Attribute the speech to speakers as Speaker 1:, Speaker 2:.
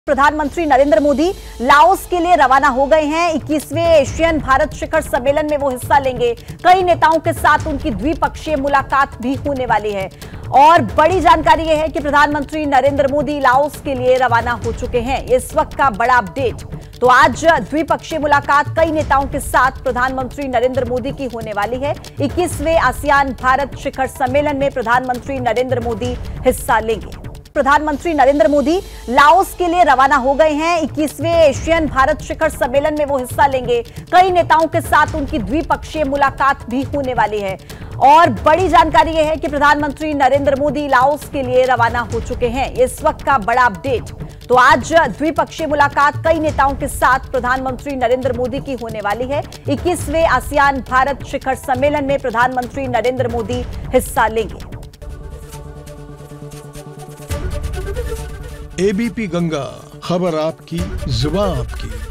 Speaker 1: प्रधानमंत्री नरेंद्र मोदी लाओस के लिए रवाना हो गए हैं। 21वें एशियन भारत शिखर सम्मेलन में वो हिस्सा लेंगे। कई नेताओं के साथ उनकी द्विपक्षीय मुलाकात भी होने वाली है और बड़ी जानकारी यह है कि प्रधानमंत्री नरेंद्र मोदी लाओस के लिए रवाना हो चुके हैं। इस वक्त का बड़ा अपडेट, तो आज द्विपक्षीय मुलाकात कई नेताओं के साथ प्रधानमंत्री नरेंद्र मोदी की होने वाली है। 21वें आसियान भारत शिखर सम्मेलन में प्रधानमंत्री नरेंद्र मोदी हिस्सा लेंगे। प्रधानमंत्री नरेंद्र मोदी लाओस के लिए रवाना हो गए हैं। 21वें एशियन भारत शिखर सम्मेलन में वो हिस्सा लेंगे। कई नेताओं के साथ उनकी द्विपक्षीय मुलाकात भी होने वाली है और बड़ी जानकारी यह है कि प्रधानमंत्री नरेंद्र मोदी लाओस के लिए रवाना हो चुके हैं। इस वक्त का बड़ा अपडेट, तो आज द्विपक्षीय मुलाकात कई नेताओं के साथ प्रधानमंत्री नरेंद्र मोदी की होने वाली है। 21वें आसियान भारत शिखर सम्मेलन में प्रधानमंत्री नरेंद्र मोदी हिस्सा लेंगे।
Speaker 2: एबीपी गंगा, खबर आपकी, जुबान आपकी।